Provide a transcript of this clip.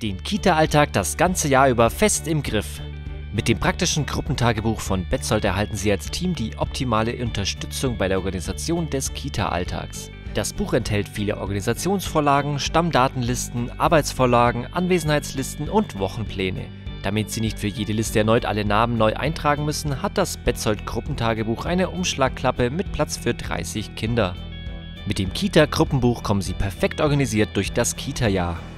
Den Kita-Alltag das ganze Jahr über fest im Griff. Mit dem praktischen Gruppentagebuch von Betzold erhalten Sie als Team die optimale Unterstützung bei der Organisation des Kita-Alltags. Das Buch enthält viele Organisationsvorlagen, Stammdatenlisten, Arbeitsvorlagen, Anwesenheitslisten und Wochenpläne. Damit Sie nicht für jede Liste erneut alle Namen neu eintragen müssen, hat das Betzold Gruppentagebuch eine Umschlagklappe mit Platz für 30 Kinder. Mit dem Kita-Gruppenbuch kommen Sie perfekt organisiert durch das Kita-Jahr.